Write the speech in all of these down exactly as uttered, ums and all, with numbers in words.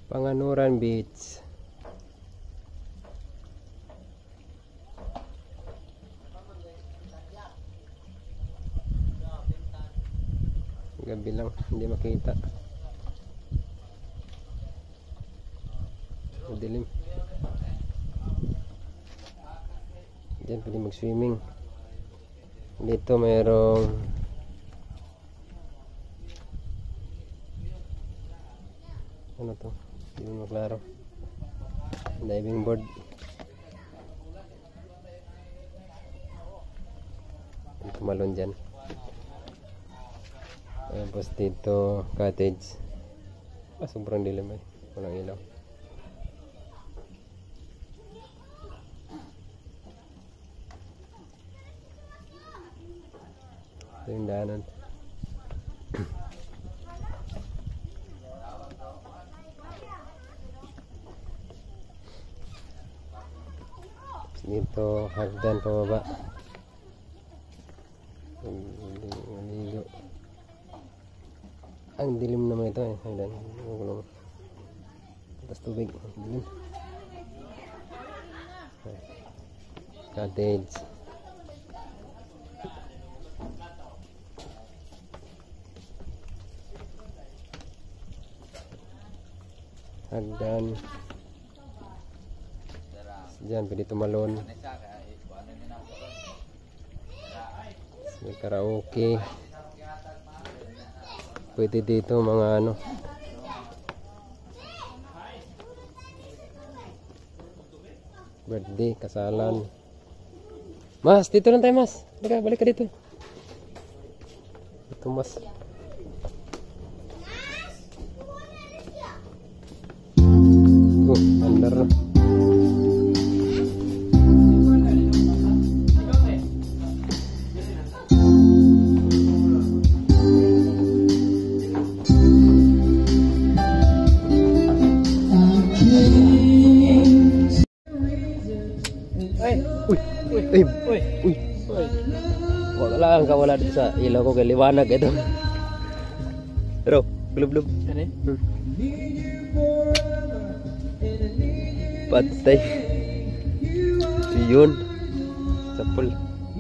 Panganuran Beach. Gabi lang, hindi makita. Madilim. Diyan pwede mag-swimming. Dito mayroong ano to? Hindi mo maklaro. Diving board. Tumalon dyan. Tapos dito cottage. Ah, sobrang dilim eh. Walang ilaw. Ito yung daanan. Dito hagdan pababa. Maligo. Ang dilim naman ito eh. Hagdan. Tapos tubig. Dilim. Cottage. Hagdan. Diyan pwede tumalon. May karaoke. Pwede dito mga ano. Birthday, kasalan. Mas, dito lang tayo mas. Balik, balik ka dito. Ito mas. Oh, under na. Uy, uy, uy, uy, uy. Wala lang ka wala dito sa ilaw ko kay liwanag ito. Pero, blub-blub. Ano eh? Hmm. Patay. Yun. Sapul.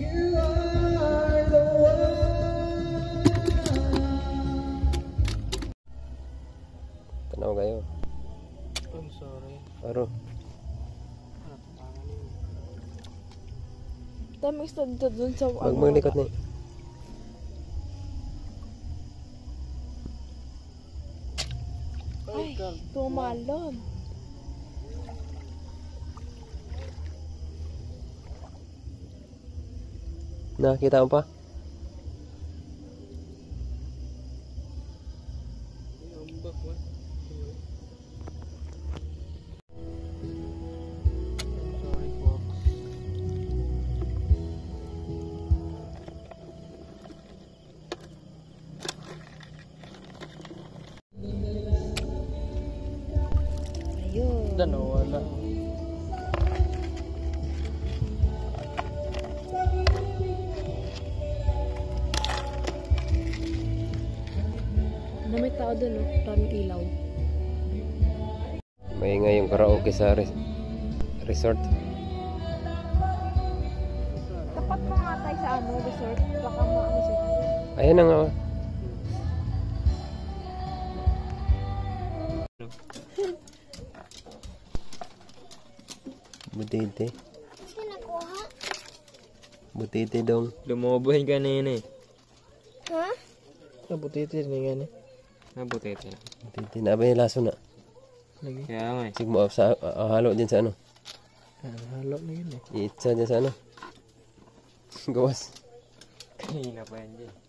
Tanaw kayo. I'm sorry. Aro. Tamang stand dito dun sa Wag mo likot na. Ay, tumalon. Nakita mo pa? Ayun. Dan wala. May tao dun, no? Maraming ilaw. May nga yung karaoke sa res resort. Tapat mo nga tayo sa ano, resort. Baka maano siya. Ayan na nga. Butite. Sino nakuha? Butite dong. Lumoboy kanina eh. Ha? Nabutitir ni gani. Nabutitir. Butite na ba yung laso na? Lagi. Kaya nga eh. Sige mo sa uh, halo din sa ano. Halo na yun eh. Iitsa dyan sa ano. Gawas. Kanina pa yan dyan.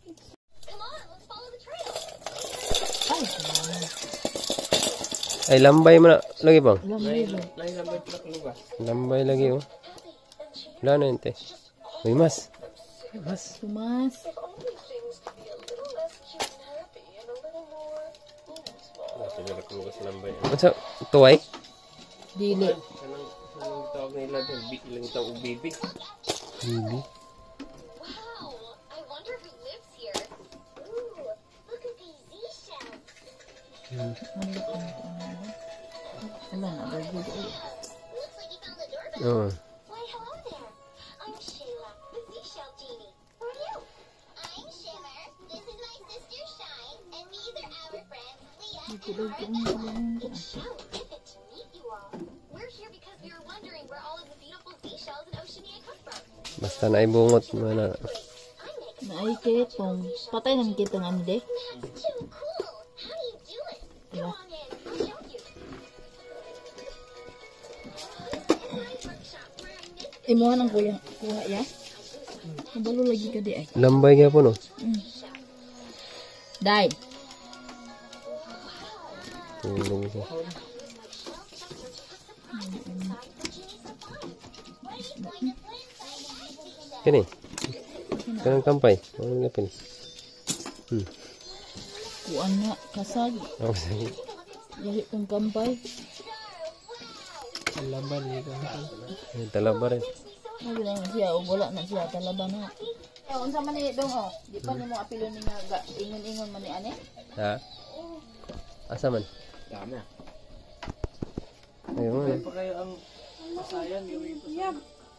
Ay lambay mo na lagi bang? Lambay ba? Lain lambay pala kalugas. Lambay lagi oh. Wala na yun te. May mas. May mas. Tumas. What's up? Tuway? Dili. Anong tawag nila doon? Ilang tawag bibi? Bibi. Malak ang ito. Wala na, bagay ko. Oo. Why, hello there. I'm Shayla, the seashell genie. Who are you? I'm Shimmer. This is my sister Shine, and these are our friends Leah and Arthur. It's so vivid to meet you all. We're here because we were wondering where all of the beautiful seashells in Oceania come from. Basta naibungot mo na. Naay ketong. Patay naman kita nga ni de. That's too cool. How do you do it? Come on in. I'll show you. Workshop where I missed Imuha ng kuya. Kuha ya. Kabalo lagi ka di ay. Lambay nga po no. Mm. Dai. Tulong siya. Kini. Kanang kampay. Ang lapin. Hmm. Kuan nga kasag. Ako sige. Dili kong kampay. Laban dito. Ay, talaba rin. Sabi na siya, o wala na siya, talaba na. Eh, unsa man ni dong, oh. Di pa ni mo apilo ni nga, ga- ingon-ingon man ni ane. Ha? Asa man? Dami ah. Ayun man. Pa kayo ang pasayan, gawin ko. Yap.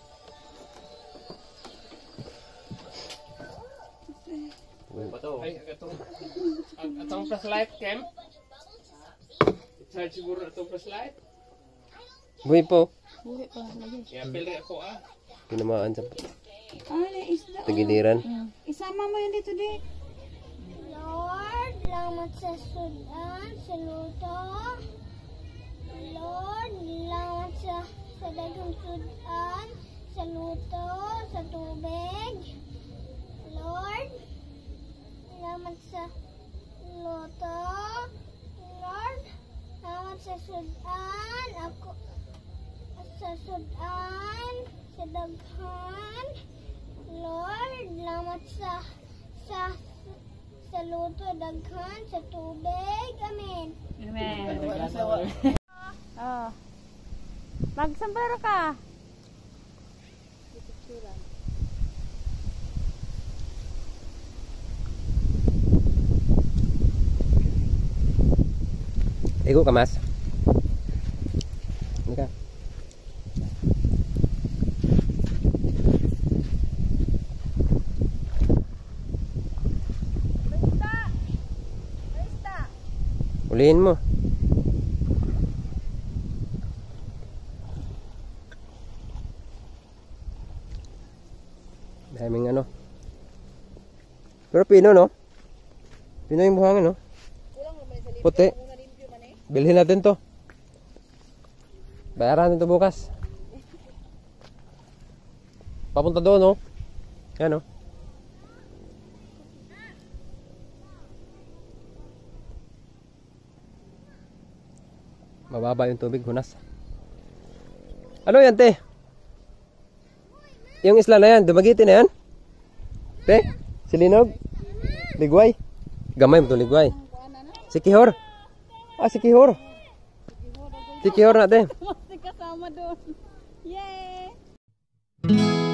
Ay, atong ang atong flashlight cam. Charge siguro atong flashlight. Buhay po. Buhi pa lagi. Ya pili ako ah. Pinamaan sa Ano, isda. tagiliran. Isama mo yun dito, di. Lord, salamat sa sudan, sa luto. Lord, salamat sa sa dagang sudan, sa luto, sa tubig. Lord, salamat sa luto. Lord, salamat sa sudan, ako sa sudan, sa daghan. Lord, salamat sa sa sa luto, daghan, sa tubig. Amen. Amen. Oh. Magsambaro ka. Ego ka mas. Ini ka. Ulihin mo. Daming ano. Pero pino no? Pino yung buhangin no? Puti. Bilhin natin to. Bayaran natin to bukas. Papunta doon no? Yan no? Mababa yung tubig, hunas. Ano yan, te? Yung isla na yan, Dumaguete na yan? Te? Silinog? Ligway? Gamay mo itong ligway. Sikihor? Ah, sikihor. Sikihor na, te. Masih kasama doon. Yay!